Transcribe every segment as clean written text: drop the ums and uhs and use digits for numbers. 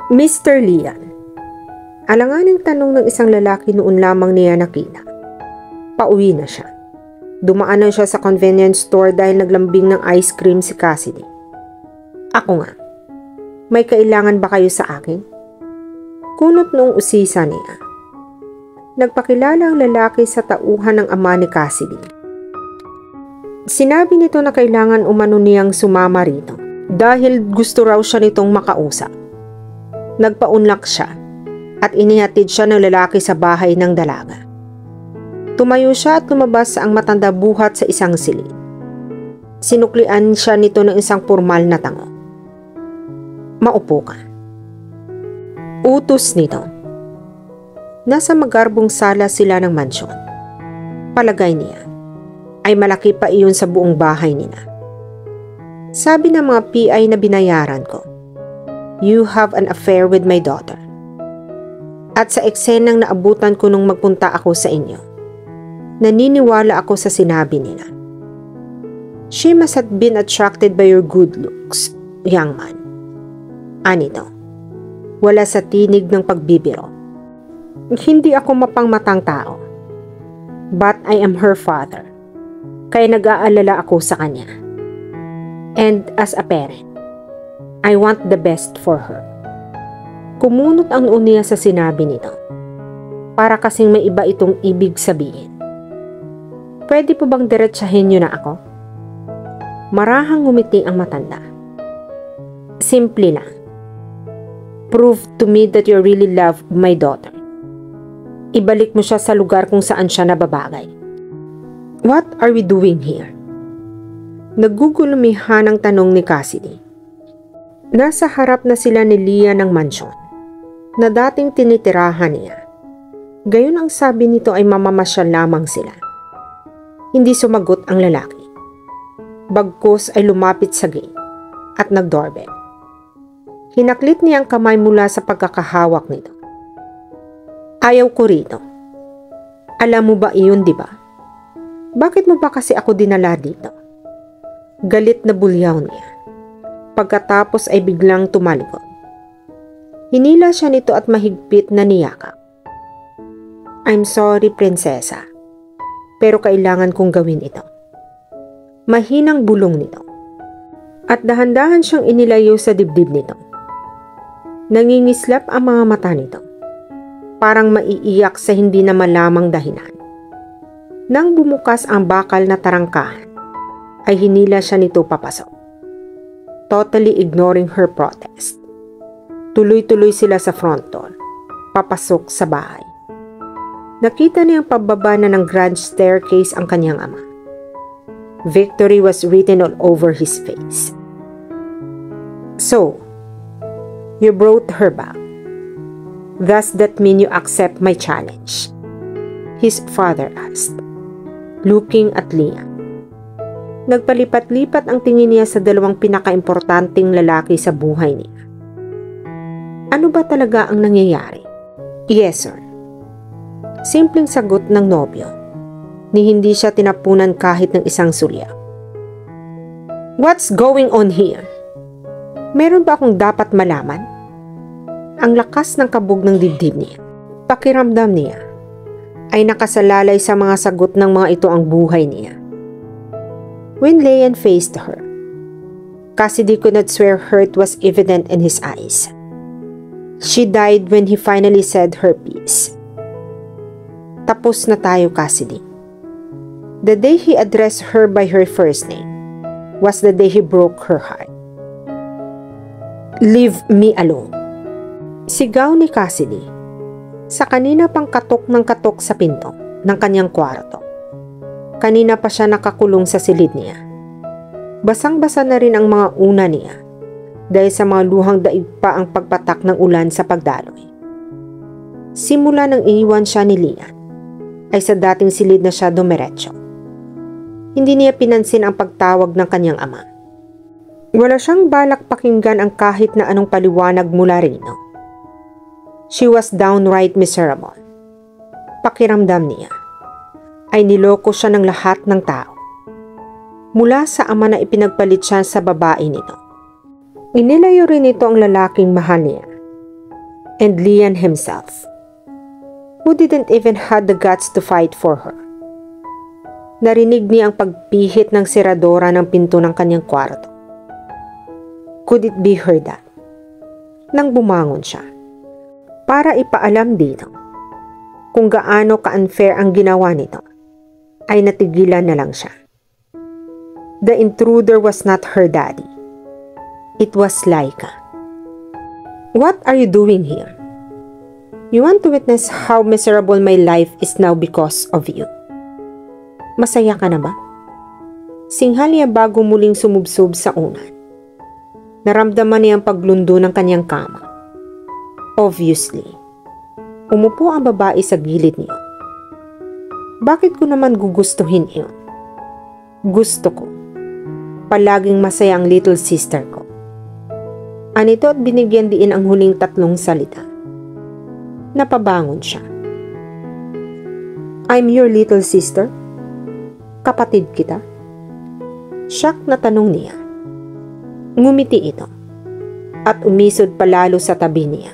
Mr. Lian. Alanganing tanong ng isang lalaki noon lamang niya nakita. Pauwi na siya. Dumaanan siya sa convenience store dahil naglambing ng ice cream si Cassidy. Ako nga. May kailangan ba kayo sa akin? Kunot noong usisa niya. Nagpakilala ang lalaki sa tauhan ng ama ni Cassidy. Sinabi nito na kailangan umano niyang sumama rito dahil gusto raw siya nitong makausap. Nagpaunlak siya at inihatid siya ng lalaki sa bahay ng dalaga. Tumayo siya at lumabas ang matanda buhat sa isang silid. Sinuklian siya nito ng isang formal na tango. Maupo ka. Utos nito. Nasa magarbong sala sila ng mansyon. Palagay niya ay malaki pa iyon sa buong bahay nila. Sabi ng mga PI na binayaran ko, "You have an affair with my daughter." At sa eksenang naabutan ko nung magpunta ako sa inyo, naniniwala ako sa sinabi nila. She must have been attracted by your good looks, young man. Anito, wala sa tinig ng pagbibiro. Hindi ako mapangmatang tao, but I am her father, kaya nag-aalala ako sa kanya. And as a parent, I want the best for her. Kumunot ang noo niya sa sinabi nito. Para kasing may iba itong ibig sabihin. Pwede po bang diretsahin niyo na ako? Marahang ngumiti ang matanda. Simple lang. Prove to me that you really love my daughter. Ibalik mo siya sa lugar kung saan siya nababagay. What are we doing here? Nagugulumihan ang tanong ni Cassidy. Nasa harap na sila ni Leah ng mansyon na dating tinitirahan niya. Gayon ang sabi nito ay mamamasyal lamang sila. Hindi sumagot ang lalaki. Bagkus ay lumapit sa gate at nag-doorbell. Hinaklit niya ang kamay mula sa pagkakahawak nito. Ayaw ko rito. Alam mo ba iyon, di ba? Bakit mo ba kasi ako dinala dito? Galit na bulyaw niya. Pagkatapos ay biglang tumalikod. Hinila siya nito at mahigpit na niyakap. I'm sorry, prinsesa. Pero kailangan kong gawin ito. Mahinang bulong nito. At dahan-dahan siyang inilayo sa dibdib nito. Nangingislap ang mga mata nito. Parang maiiyak sa hindi na malamang dahilan. Nang bumukas ang bakal na tarangkahan, ay hinila siya nito papasok. Totally ignoring her protest. Tuloy-tuloy sila sa front door, papasok sa bahay. Nakita niyang pababa na ng grand staircase ang kanyang ama. Victory was written all over his face. So, you brought her back. Does that mean you accept my challenge? His father asked, looking at Leah. Nagpalipat-lipat ang tingin niya sa dalawang pinakaimportanteng lalaki sa buhay niya. Ano ba talaga ang nangyayari? Yes, sir. Simpleng sagot ng nobyo, ni hindi siya tinapunan kahit ng isang sulya. What's going on here? Meron ba akong dapat malaman? Ang lakas ng kabog ng dibdib niya. Pakiramdam niya ay nakasalalay sa mga sagot ng mga ito ang buhay niya. When Leanne faced her, Cassidy could not swear hurt was evident in his eyes. She died when he finally said her piece. Tapos na tayo, Cassidy. The day he addressed her by her first name was the day he broke her heart. Leave me alone. Sigaw ni Cassidy sa kanina pang katok ng katok sa pinto ng kanyang kwarto. Kanina pa siya nakakulong sa silid niya. Basang-basa na rin ang mga una niya dahil sa mga luhang daig pa ang pagpatak ng ulan sa pagdaloy. Simula nang iniwan siya ni Leanne, ay sa dating silid na siya dumiretso. Hindi niya pinansin ang pagtawag ng kanyang ama. Wala siyang balak pakinggan ang kahit na anong paliwanag mula rino. She was downright miserable. Pakiramdam niya ay niloko siya ng lahat ng tao. Mula sa ama na ipinagpalit siya sa babae nito. Inilayo rin ito ang lalaking mahal niya And Lian himself, who didn't even have the guts to fight for her. Narinig niya ang pagpihit ng seradora ng pinto ng kanyang kwarto. Could it be her dad? Nang bumangon siya, para ipaalam dito kung gaano ka-unfair ang ginawa nito, ay natigilan na lang siya. The intruder was not her daddy. It was Laika. What are you doing here? You want to witness how miserable my life is now because of you. Masaya ka na ba? Singhal niya bago muling sumubsob sa unan. Naramdaman niya ang paglundo ng kanyang kama. Obviously, umupo ang babae sa gilid niya. Bakit ko naman gugustuhin iyon? Gusto ko. Palaging masaya ang little sister ko. Anito at binigyan diin ang huling tatlong salita. Napabangon siya. I'm your little sister? Kapatid kita? Shock na tanong niya. Ngumiti ito at umisod palalo sa tabi niya.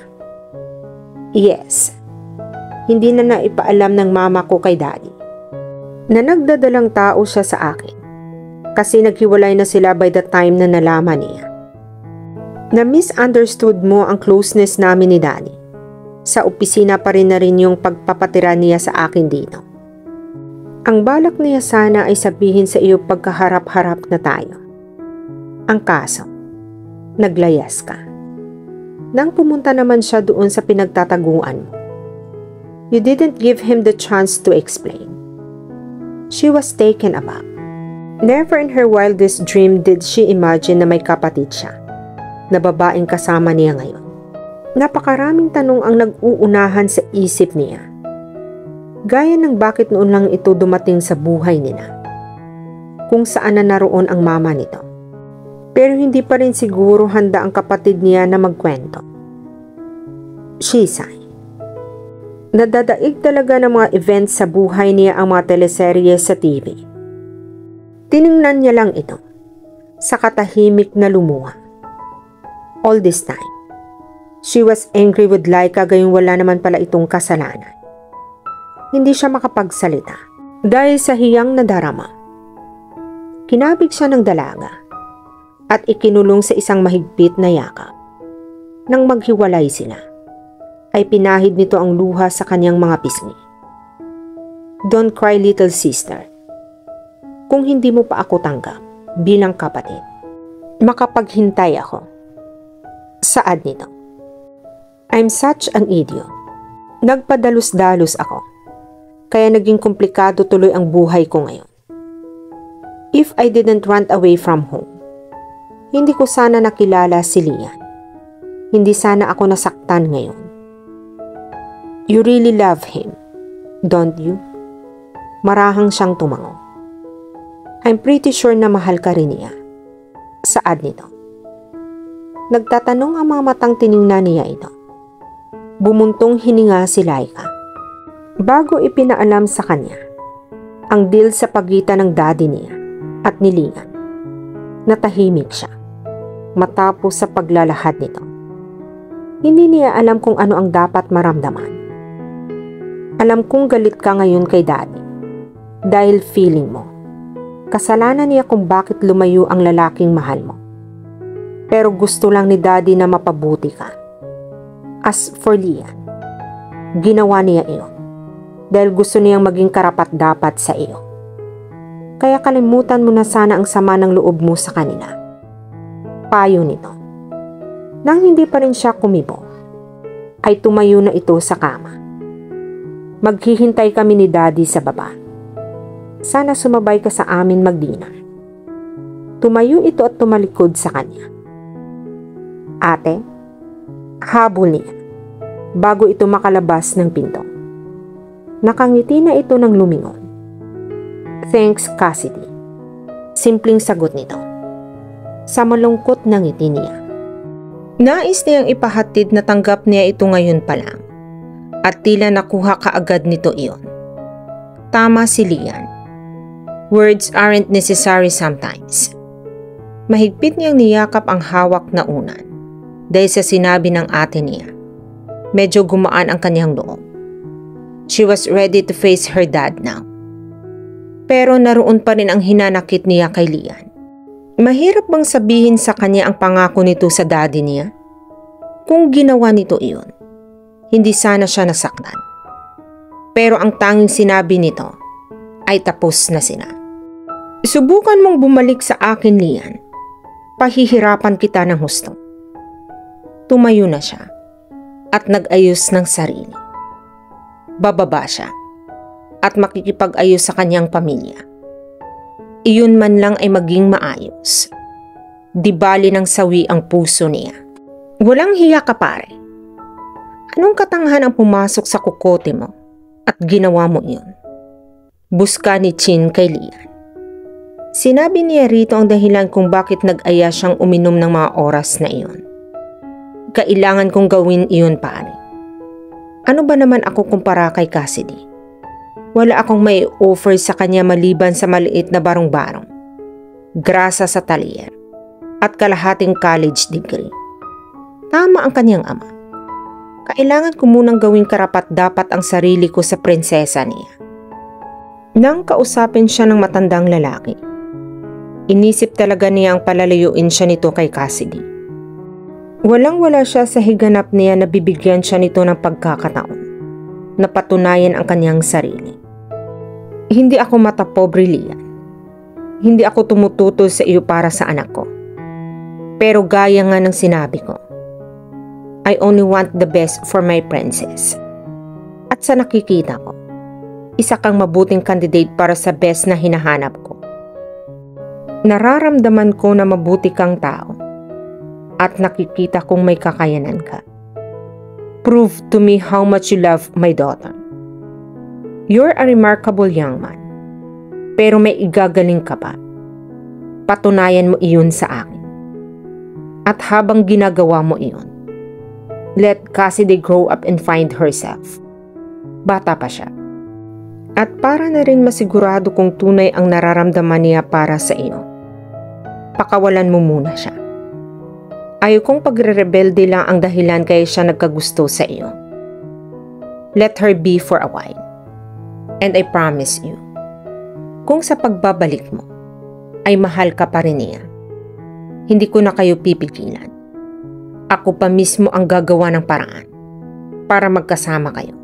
Yes, hindi na naipaalam ng mama ko kay daddy na nagdadalang tao siya sa akin kasi naghiwalay na sila by the time na nalaman niya. Na misunderstood mo ang closeness namin ni daddy. Sa opisina pa rin na rin yung pagpapatira niya sa akin dito. Ang balak niya sana ay sabihin sa iyo pagkaharap-harap na tayo. Ang kaso, naglayas ka. Nang pumunta naman siya doon sa pinagtataguan mo, you didn't give him the chance to explain. She was taken aback. Never in her wildest dream did she imagine na may kapatid siya, na babaeng kasama niya ngayon. Napakaraming tanong ang nag-uunahan sa isip niya. Gaya ng bakit noon lang ito dumating sa buhay nila. Kung saan na naroon ang mama nito. Pero hindi pa rin siguro handa ang kapatid niya na magkwento. She sighed. Nadadaig talaga ng mga events sa buhay niya ang mga teleserye sa TV. Tiningnan niya lang ito. Sa katahimik na lumuha. All this time, she was angry with Laika gayong wala naman pala itong kasalanan. Hindi siya makapagsalita dahil sa hiyang nadarama. Kinabig siya ng dalaga at ikinulong sa isang mahigpit na yakap. Nang maghiwalay sila, ay pinahid nito ang luha sa kanyang mga pisngi. Don't cry, little sister. Kung hindi mo pa ako tanggap bilang kapatid, makapaghintay ako. Saad nito. I'm such an idiot. Nagpadalos-dalos ako. Kaya naging komplikado tuloy ang buhay ko ngayon. If I didn't run away from home, hindi ko sana nakilala si Lian. Hindi sana ako nasaktan ngayon. You really love him, don't you? Marahang siyang tumango. I'm pretty sure na mahal ka rin niya. Saad nito. Nagtatanong ang mga matang tiningnan niya ito. Bumuntong hininga si Laika. Bago ipinaalam sa kanya ang deal sa pagitan ng daddy niya at ni Lian, natahimik siya matapos sa paglalahad nito. Hindi niya alam kung ano ang dapat maramdaman. Alam kong galit ka ngayon kay daddy dahil feeling mo kasalanan niya kung bakit lumayo ang lalaking mahal mo. Pero gusto lang ni daddy na mapabuti ka. As for Lian, ginawa niya iyon dahil gusto niyang maging karapat-dapat sa iyo. Kaya kalimutan mo na sana ang sama ng loob mo sa kanila. Payo nito. Nang hindi pa rin siya kumibo, ay tumayo na ito sa kama. Maghihintay kami ni daddy sa baba. Sana sumabay ka sa amin mag-dinner. Tumayo ito at tumalikod sa kanya. Ate, habol niya bago ito makalabas ng pinto. Nakangiti na ito ng lumingon. Thanks, Cassidy. Simpleng sagot nito. Sa malungkot na ngiti niya. Nais niyang ipahatid na tanggap niya ito ngayon pa lang. At tila nakuha kaagad nito iyon. Tama si Lian. Words aren't necessary sometimes. Mahigpit niyang niyakap ang hawak na unan dahil sa sinabi ng ate niya. Medyo gumaan ang kanyang loob. She was ready to face her dad now. Pero naroon pa rin ang hinanakit niya kay Lian. Mahirap bang sabihin sa kanya ang pangako nito sa daddy niya? Kung ginawa nito iyon, hindi sana siya nasaktan. Pero ang tanging sinabi nito ay tapos na sila. Subukan mong bumalik sa akin, Lian. Pahihirapan kita ng husto. Tumayo na siya at nag-ayos ng sarili. Bababa siya at makikipag-ayos sa kanyang pamilya. Iyon man lang ay maging maayos. Di bali ng sawi ang puso niya. Walang hiya ka, pare. Anong katangahan ang pumasok sa kukote mo at ginawa mo iyon? Buska ni Chin kay Lian. Sinabi niya rito ang dahilan kung bakit nag-aya siyang uminom ng mga oras na iyon. Kailangan kong gawin iyon, pare. Ano ba naman ako kumpara kay Cassidy? Wala akong may offer sa kanya maliban sa maliit na barong-barong, grasa sa talyer, at kalahating college degree. Tama ang kanyang ama. Kailangan ko munang gawing karapat-dapat ang sarili ko sa prinsesa niya. Nang kausapin siya ng matandang lalaki, inisip talaga niya ang palalayuin siya nito kay Cassidy. Walang-wala siya sa higanap niya na bibigyan siya nito ng pagkakataon na patunayan ang kanyang sarili. Hindi ako matapobre, Lian. Hindi ako tumututol sa iyo para sa anak ko. Pero gaya nga ng sinabi ko, I only want the best for my princess. At sa nakikita ko, isa kang mabuting candidate para sa best na hinahanap ko. Nararamdaman ko na mabuti kang tao at nakikita kong may kakayanan ka. Prove to me how much you love my daughter. You're a remarkable young man, pero may igagaling ka pa. Patunayan mo iyon sa akin. At habang ginagawa mo iyon, let Cassidy grow up and find herself. Bata pa siya. At para na rin masigurado kung tunay ang nararamdaman niya para sa iyo, pakawalan mo muna siya. Ayaw kong pagre-rebelde lang ang dahilan kaya siya nagkagusto sa iyo. Let her be for a while. And I promise you, kung sa pagbabalik mo ay mahal ka pa rin niya, hindi ko na kayo pipigilan. Ako pa mismo ang gagawa ng paraan para magkasama kayo.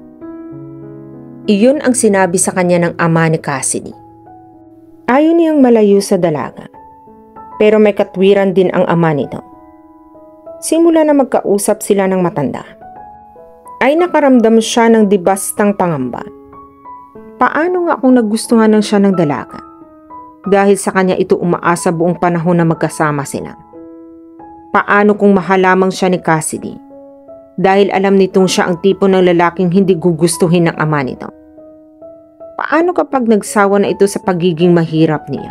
Iyon ang sinabi sa kanya ng ama ni Cassidy. Ayaw niyang malayo sa dalaga, pero may katwiran din ang ama nito. Simula na magkausap sila ng matanda, ay nakaramdam siya ng dibastang pangamba. Paano nga kung nagustuhan ng siya ng dalaga? Dahil sa kanya ito umaasa buong panahon na magkasama sila. Paano kung mahal lamang siya ni Cassidy? Dahil alam nitong siya ang tipo ng lalaking hindi gugustuhin ng ama nito. Paano kapag nagsawa na ito sa pagiging mahirap niya?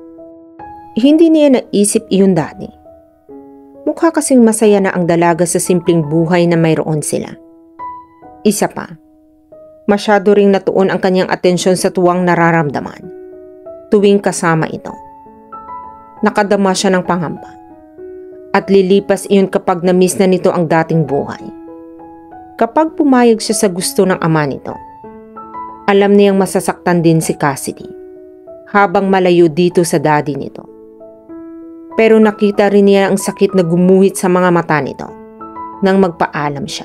Hindi niya naisip iyon dati. Mukha kasing masaya na ang dalaga sa simpleng buhay na mayroon sila. Isa pa, masyado ring natuon ang kanyang atensyon sa tuwang nararamdaman tuwing kasama ito. Nakadama siya ng pangamba at lilipas iyon kapag na-miss na nito ang dating buhay. Kapag pumayag siya sa gusto ng ama nito, alam niyang masasaktan din si Cassidy habang malayo dito sa daddy nito. Pero nakita rin niya ang sakit na gumuhit sa mga mata nito nang magpaalam siya.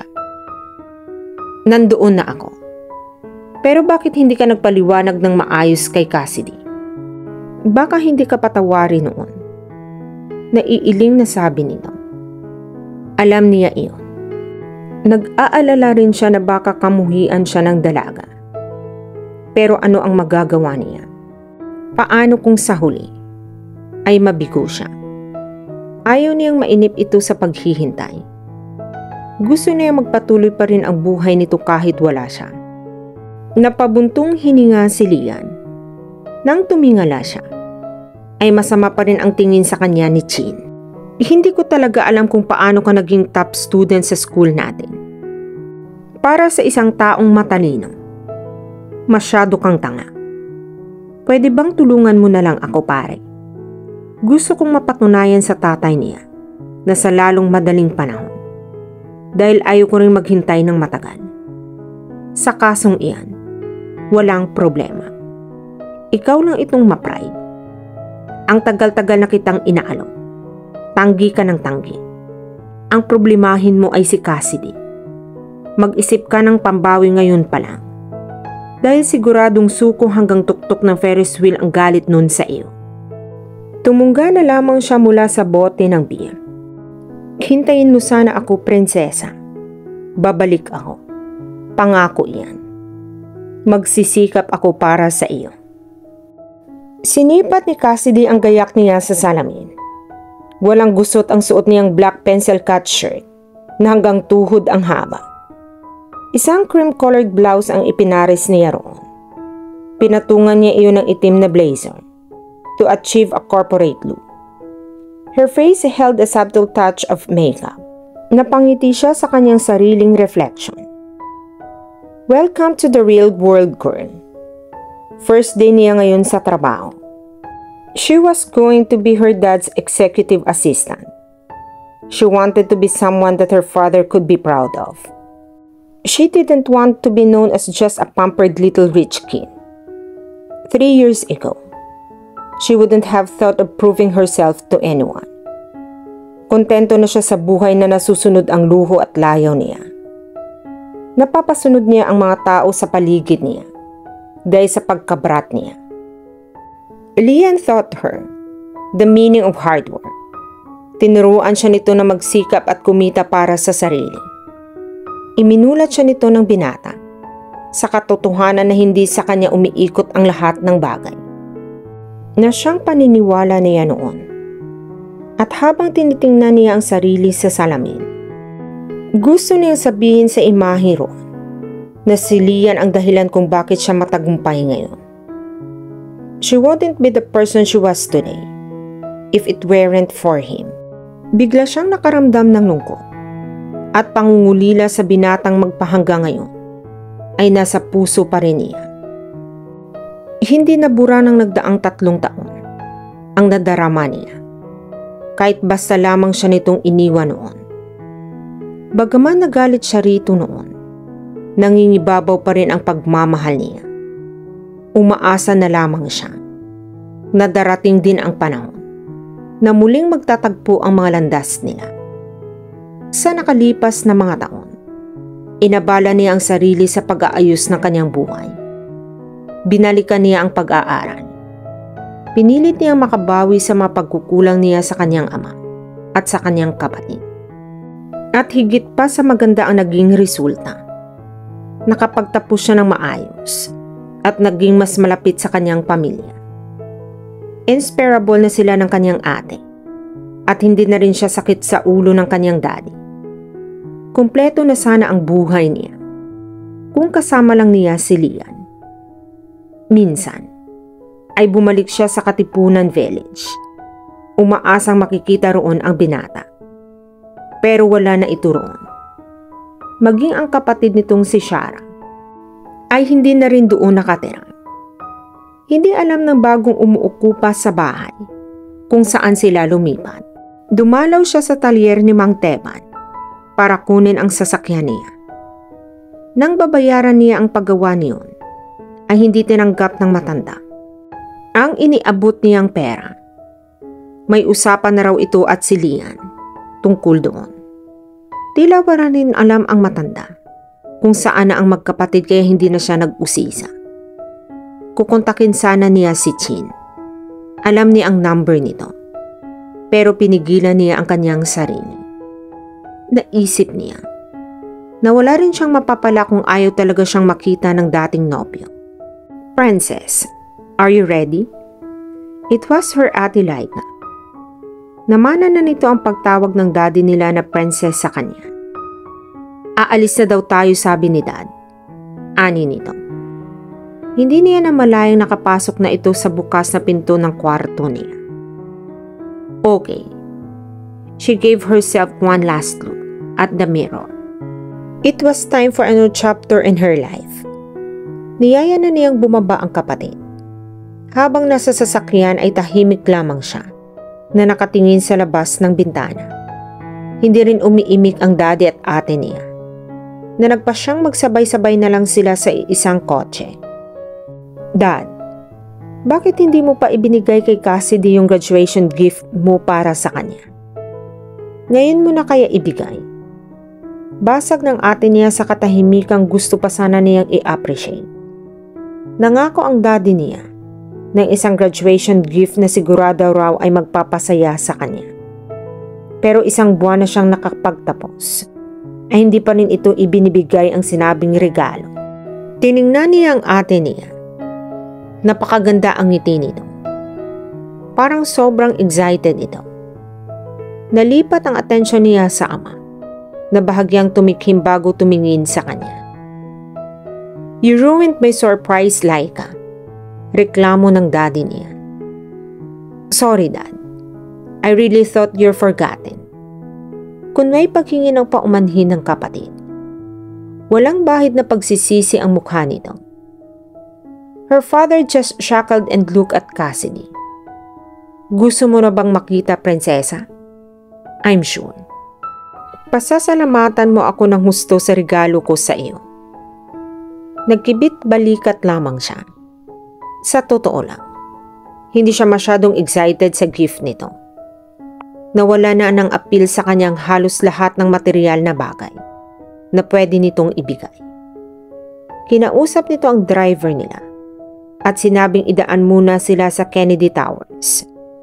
Nandoon na ako. Pero bakit hindi ka nagpaliwanag ng maayos kay Cassidy? Baka hindi ka patawarin noon. Naiiling na sabi nito. Alam niya iyon. Nag-aalala rin siya na baka kamuhian siya ng dalaga. Pero ano ang magagawa niya? Paano kung sa huli ay mabigo siya? Ayaw niyang mainip ito sa paghihintay. Gusto niya magpatuloy pa rin ang buhay nito kahit wala siya. Napabuntong hininga si Lian. Nang tumingala siya, ay masama pa rin ang tingin sa kanya ni Chin. Hindi ko talaga alam kung paano ka naging top student sa school natin. Para sa isang taong matalino, masyado kang tanga. Pwede bang tulungan mo na lang ako, pare? Gusto kong mapatunayan sa tatay niya na sa lalong madaling panahon dahil ayaw ko rin maghintay ng matagal. Sa kasong iyan, walang problema. Ikaw lang itong ma-pride. Ang tagal-tagal na kitang inaalok. Tanggi ka ng tanggi. Ang problemahin mo ay si Cassidy. Mag-isip ka ng pambawi ngayon pa lang. Dahil siguradong suko hanggang tuktok ng Ferris wheel ang galit nun sa iyo. Tumungga na lamang siya mula sa bote ng beer. Hintayin mo sana ako, prinsesa. Babalik ako. Pangako iyan. Magsisikap ako para sa iyo. Sinipat ni Cassidy ang gayak niya sa salamin. Walang gusot ang suot niyang black pencil cut shirt na hanggang tuhod ang haba. Isang cream-colored blouse ang ipinaris niya roon. Pinatungan niya iyon ng itim na blazer to achieve a corporate look. Her face held a subtle touch of makeup. Napangiti siya sa kanyang sariling reflection. Welcome to the real world, girl. First day niya ngayon sa trabaho. She was going to be her dad's executive assistant. She wanted to be someone that her father could be proud of. She didn't want to be known as just a pampered little rich kid. 3 years ago, she wouldn't have thought of proving herself to anyone. Kontento na siya sa buhay na nasusunod ang luho at layaw niya. Napapasunod niya ang mga tao sa paligid niya dahil sa pagkabrat niya. Lian taught her the meaning of hard work. Tinuruan siya nito na magsikap at kumita para sa sarili. Iminulat siya nito ng binata sa katotohanan na hindi sa kanya umiikot ang lahat ng bagay na siyang paniniwala niya noon. At habang tinitingnan niya ang sarili sa salamin, gusto niyang sabihin sa imahe roon na si Lian ang dahilan kung bakit siya matagumpay ngayon. She wouldn't be the person she was today if it weren't for him. Bigla siyang nakaramdam ng lungkot at pangungulila sa binatang magpahangga ngayon ay nasa puso pa rin niya. Hindi nabura ng nagdaang 3 taon ang nadarama niya, kahit basta lamang siya nitong iniwan noon. Bagaman nagalit siya rito noon, nangingibabaw pa rin ang pagmamahal niya. Umaasa na lamang siya na darating din ang panahon na muling magtatagpo ang mga landas nila. Sa nakalipas na mga taon, inabala niya ang sarili sa pag-aayos ng kanyang buhay. Binalikan niya ang pag-aaral. Pinilit niyang makabawi sa mga pagkukulang niya sa kanyang ama at sa kanyang kapatid. At higit pa sa maganda ang naging resulta. Nakapagtapos siya ng maayos at naging mas malapit sa kanyang pamilya. Inspirable na sila ng kanyang ate at hindi na rin siya sakit sa ulo ng kanyang daddy. Kumpleto na sana ang buhay niya kung kasama lang niya si Lian. Minsan ay bumalik siya sa Katipunan Village. Umaasang makikita roon ang binata. Pero wala na ito roon. Maging ang kapatid nitong si Shara ay hindi na rin doon nakatira. Hindi alam ng bagong umuukupa sa bahay kung saan sila lumipat. Dumalaw siya sa talyer ni Mang Teban para kunin ang sasakyan niya. Nang babayaran niya ang paggawa niyon, ay hindi tinanggap ng matanda ang iniabot niyang pera. May usapan na raw ito at si Lian tungkol doon. Tila wala rin alam ang matanda kung saan na ang magkapatid kaya hindi na siya nag-usisa. Kukontakin sana niya si Chin. Alam niya ang number nito. Pero pinigilan niya ang kanyang sarili. Naisip niya na wala rin siyang mapapala kung ayaw talaga siyang makita ng dating nobyo. Princess, are you ready? It was her ate Laika. Namana na nito ang pagtawag ng daddy nila na princess sa kanya. Aalis na daw tayo, sabi ni dad. Ani nito. Hindi niya namalayang nakapasok na ito sa bukas na pinto ng kwarto niya. Okay. She gave herself one last look at the mirror. It was time for a new chapter in her life. Niyaya na niyang bumaba ang kapatid. Habang nasa sasakyan ay tahimik lamang siya na nakatingin sa labas ng bintana. Hindi rin umiimik ang daddy at ate niya, na nagpasyang magsabay-sabay na lang sila sa isang kotse. Dad, bakit hindi mo pa ibinigay kay Cassidy yung graduation gift mo para sa kanya? Ngayon mo na kaya ibigay? Basag ng ate niya sa katahimikang gusto pa sana niyang i-appreciate. Nangako ang daddy niya ng isang graduation gift na sigurado raw ay magpapasaya sa kanya. Pero isang buwan na siyang nakapagtapos, ay hindi pa rin ito ibinibigay ang sinabing regalo. Tiningnan niya ang ate niya. Napakaganda ang ngiti nito. Parang sobrang excited ito. Nalipat ang atensyon niya sa ama, na bahagyang tumikhim bago tumingin sa kanya. You ruined my surprise, Laika. Reklamo ng daddy niya. Sorry, Dad. I really thought you're forgotten. Kung may paghingi ng paumanhin ng kapatid, walang bahid na pagsisisi ang mukha nito. Her father just chuckled and looked at Cassidy. Gusto mo na bang makita, prinsesa? I'm sure. Pasasalamatan mo ako ng husto sa regalo ko sa iyo. Nagkibit balikat lamang siya. Sa totoo lang, hindi siya masyadong excited sa gift nito. Nawala na ng appeal sa kanyang halos lahat ng material na bagay na pwede nitong ibigay. Kinausap nito ang driver nila at sinabing idaan muna sila sa Kennedy Towers.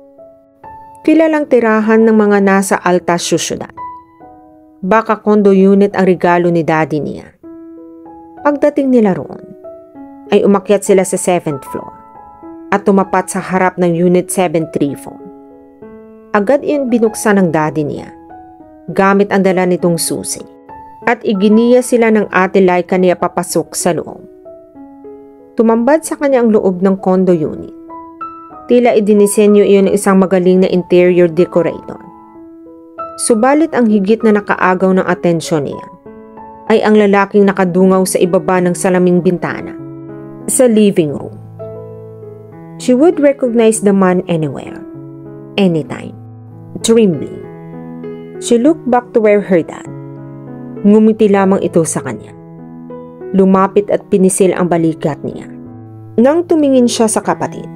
Kilalang tirahan ng mga nasa alta syudad. Baka condo unit ang regalo ni daddy niya. Pagdating nila roon, ay umakyat sila sa 7th floor at tumapat sa harap ng Unit 734. Agad iyon binuksan ng daddy niya, gamit ang dala nitong susi, at iginiya sila ng ate Laika niya papasok sa loob. Tumambad sa kanya ang loob ng condo unit. Tila idinisenyo iyon ng isang magaling na interior decorator. Subalit ang higit na nakaagaw ng atensyon niya ay ang lalaking nakadungaw sa ibaba ng salaming bintana sa living room. She would recognize the man anywhere, anytime. Trembling, she looked back to where her dad. Ngumiti lamang ito sa kanya. Lumapit at pinisil ang balikat niya. Nang tumingin siya sa kapatid,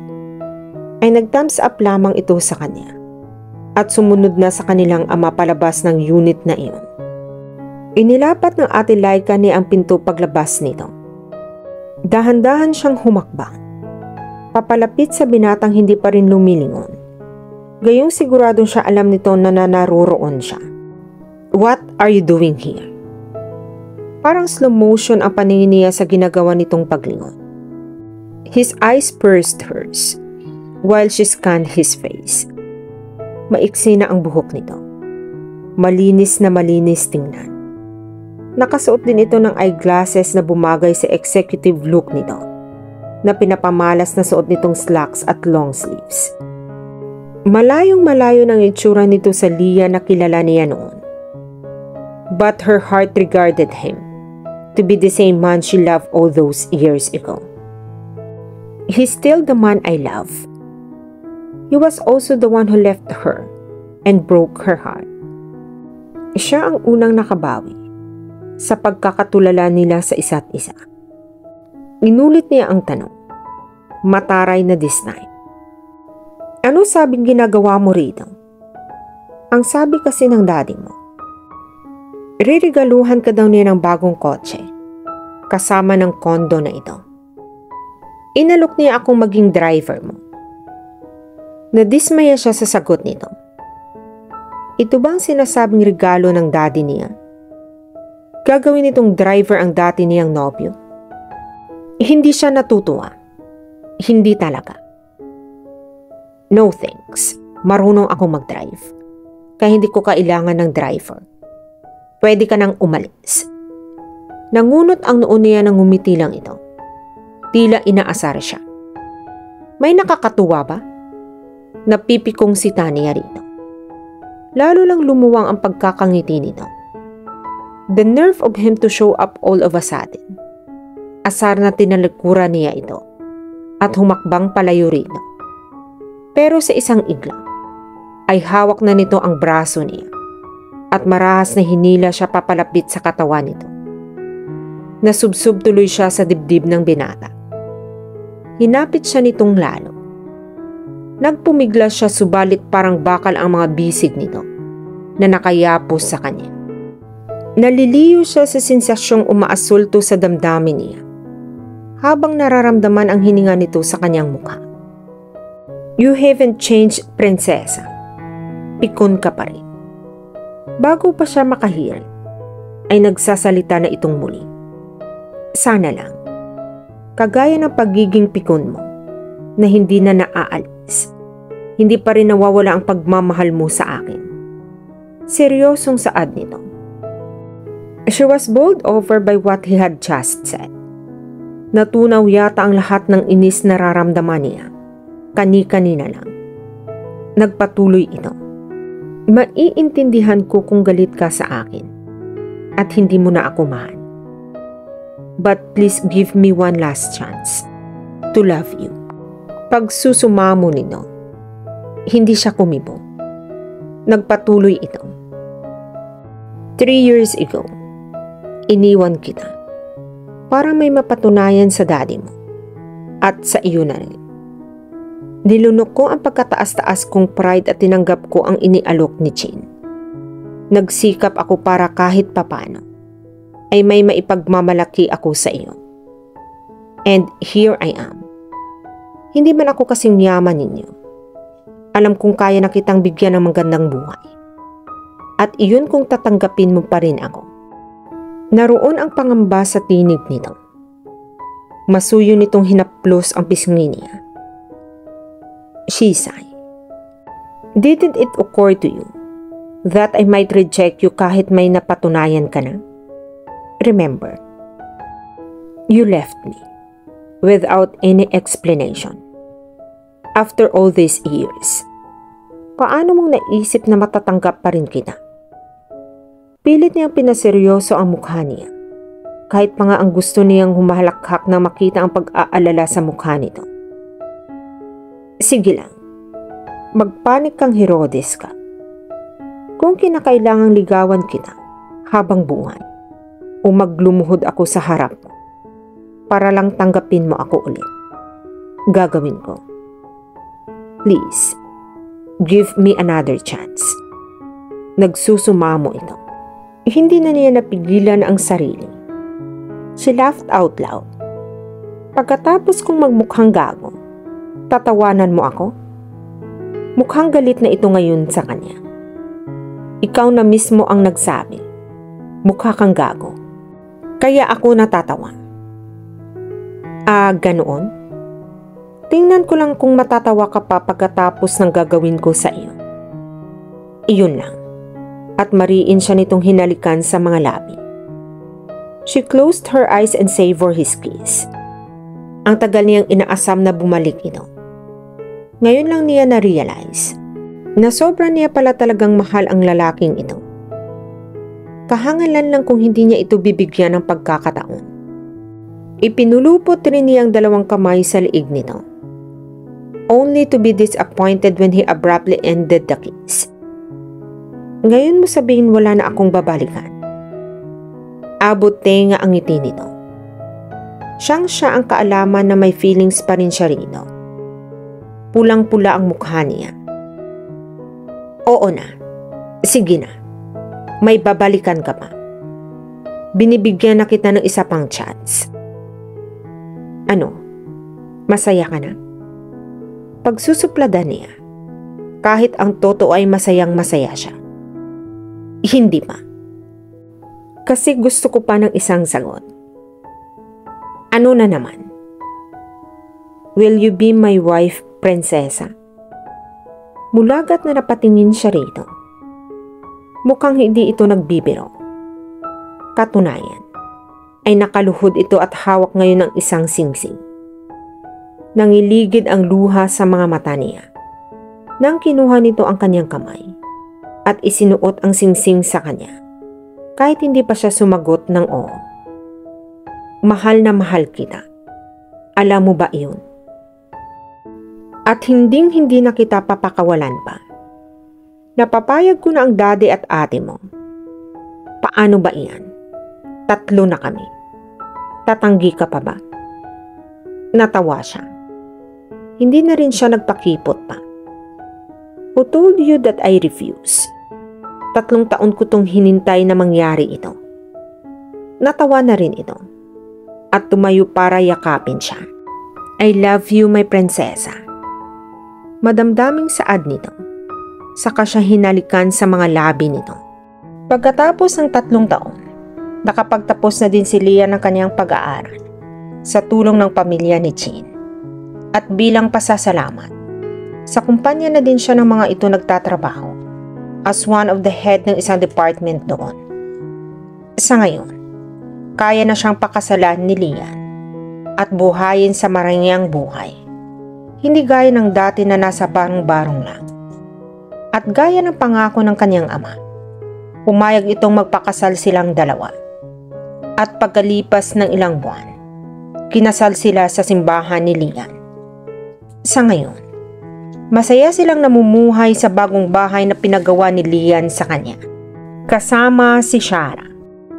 ay nag-thumbs up lamang ito sa kanya at sumunod na sa kanilang ama palabas ng unit na iyon. Inilapat ng ate Laika niya ang pinto paglabas nito. Dahan-dahan siyang humakbang, papalapit sa binatang hindi pa rin lumilingon. Gayong siguradong siya alam nito na naroroon siya. What are you doing here? Parang slow motion ang paningin niya sa ginagawa nitong paglingon. His eyes pursed hers while she scanned his face. Maiksi na ang buhok nito. Malinis na malinis tingnan. Nakasuot din ito ng eyeglasses na bumagay sa executive look nito, na pinapamalas na suot nitong slacks at long sleeves. Malayong malayo ng itsura nito sa Leah na kilala niya noon. But her heart regarded him to be the same man she loved all those years ago. He's still the man I love. He was also the one who left her and broke her heart. Siya ang unang nakabawi sa pagkakatulala nila sa isa't isa. Inulit niya ang tanong, mataray na this time. Ano sabing ginagawa mo rito? Ang sabi kasi ng daddy mo, ririgaluhan ka daw niya ng bagong kotse, kasama ng kondo na ito. Inalok niya akong maging driver mo. Nadismaya siya sa sagot nito. Ito bang sinasabing regalo ng daddy niya? Gagawin itong driver ang dati niyang nobyo? Hindi siya natutuwa. Hindi talaga. No thanks. Marunong ako mag-drive. Kaya hindi ko kailangan ng driver. Pwede ka nang umalis. Nangunot ang noo niya nang ngumiti lang ito. Tila inaasar siya. May nakakatuwa ba? Napipikong si Tanya rito. Lalo lang lumuwang ang pagkakangiti nito. The nerve of him to show up all of a sudden. Asar na tinalikuran niya ito at humakbang palayo rito. Pero sa isang igla, ay hawak na nito ang braso niya at marahas na hinila siya papalapit sa katawan nito. Nasubsob tuloy siya sa dibdib ng binata. Hinapit siya nitong lalo. Nagpumiglas siya subalit parang bakal ang mga bisig nito na nakayapos sa kanya. Naliliyo siya sa sensasyong umaasulto sa damdamin niya habang nararamdaman ang hininga nito sa kanyang mukha. You haven't changed, prinsesa. Pikon ka pa rin. Bago pa siya makahiral, ay nagsasalita na itong muli. Sana lang, kagaya ng pagiging pikon mo, na hindi na naaalis, hindi pa rin nawawala ang pagmamahal mo sa akin. Seryosong saad nito. She was bowled over by what he had just said. Natunaw yata ang lahat ng inis na nararamdaman niya. Kani-kanina lang. Nagpatuloy ito. Maiintindihan ko kung galit ka sa akin at hindi mo na ako mahal. But please give me one last chance to love you. Pagsusumamo nito, hindi siya kumibo. Nagpatuloy ito. 3 years ago, iniwan kita para may mapatunayan sa daddy mo at sa iyo na rin. Nilunok ko ang pagkataas-taas kong pride at tinanggap ko ang inialok ni Chin. Nagsikap ako para kahit papano ay may maipagmamalaki ako sa iyo. And here I am. Hindi man ako kasing yaman ninyo. Alam kong kaya na kitang bigyan ng magandang buhay. At iyon kung tatanggapin mo pa rin ako. Naroon ang pangamba sa tinig nito. Masuyo nitong hinaplos ang pisngi niya. She sighed. Didn't it occur to you that I might reject you kahit may napatunayan ka na? Remember, you left me without any explanation. After all these years, paano mong naisip na matatanggap pa rin kita? Pilit niyang pinaseryoso ang mukha niya, kahit pa nga ang gusto niyang humahalakhak na makita ang pag-aalala sa mukha nito. Sige lang, magpanik kang Herodes ka. Kung kinakailangang ligawan kita habang buhay, o maglumuhod ako sa harap mo para lang tanggapin mo ako ulit, gagawin ko. Please, give me another chance. Nagsusumamo ito. Hindi na niya napigilan ang sarili. She laughed out loud. Pagkatapos kong magmukhang gago, tatawanan mo ako? Mukhang galit na ito ngayon sa kanya. Ikaw na mismo ang nagsabi, mukha kang gago. Kaya ako natatawa. Ganoon? Tingnan ko lang kung matatawa ka pa pagkatapos ng gagawin ko sa iyo. Iyon lang. At mariin siya nitong hinalikan sa mga labi. She closed her eyes and savored his kiss. Ang tagal niyang inaasam na bumalik ito. Ngayon lang niya na-realize na sobra niya pala talagang mahal ang lalaking ito. Kahangalan lang kung hindi niya ito bibigyan ng pagkakataon. Ipinulupot rin niyang dalawang kamay sa liig nito, only to be disappointed when he abruptly ended the kiss. Ngayon mo sabihin wala na akong babalikan. Abot tenga ang ngiti nito. Siya ang kaalaman na may feelings pa rin siya rito. Pulang-pula ang mukha niya. Oo na. Sige na. May babalikan ka pa. Binibigyan na kita ng isa pang chance. Ano? Masaya ka na? Pagsusupladan niya, kahit ang totoo ay masayang-masaya siya. Hindi pa. Kasi gusto ko pa ng isang sagot. Ano na naman? Will you be my wife, prinsesa? Mulagat na napatingin siya rito. Mukhang hindi ito nagbibiro. Katunayan, ay nakaluhod ito at hawak ngayon ng isang singsing. Nangiligid ang luha sa mga mata niya. Nang kinuha nito ang kanyang kamay at isinuot ang singsing sa kanya, kahit hindi pa siya sumagot ng oo. Mahal na mahal kita. Alam mo ba iyon? At hindi na kita papakawalan pa. Napapayag ko na ang daddy at ate mo Ano ba iyan? 3 na kami. Tatanggi ka pa ba? Natawa siya. Hindi na rin siya nagpakipot pa. Who told you that I refuse? 3 taon ko tong hinintay na mangyari ito. Natawa na rin ito. At tumayo para yakapin siya. I love you, my prinsesa. Madamdaming saad nito. Saka siya hinalikan sa mga labi nito. Pagkatapos ng 3 taon, nakapagtapos na din si Lian ng kanyang pag-aaral sa tulong ng pamilya ni Chin. At bilang pasasalamat, sa kumpanya na din siya ng mga ito nagtatrabaho as one of the head ng isang department doon. Sa ngayon, kaya na siyang pakasalan ni Lian at buhayin sa marangyang buhay. Hindi gaya ng dati na nasa barong-barong lang. At gaya ng pangako ng kanyang ama, pumayag itong magpakasal silang dalawa. At pagkalipas ng ilang buwan, kinasal sila sa simbahan ni Lian. Sa ngayon, masaya silang namumuhay sa bagong bahay na pinagawa ni Lian sa kanya, kasama si Shara.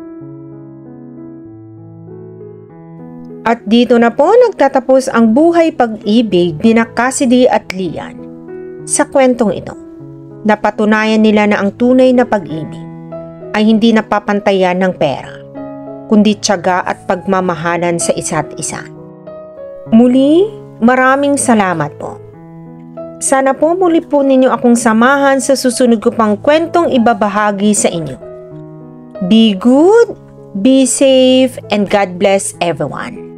At dito na po nagtatapos ang buhay pag-ibig ni Cassidy at Lian. Sa kwentong ito, napatunayan nila na ang tunay na pag-ibig ay hindi napapantayan ng pera, kundi tiyaga at pagmamahalan sa isa't isa. Muli, maraming salamat po. Sana po muli po ninyo akong samahan sa susunod ko pang kwentong ibabahagi sa inyo. Be good, be safe, and God bless everyone.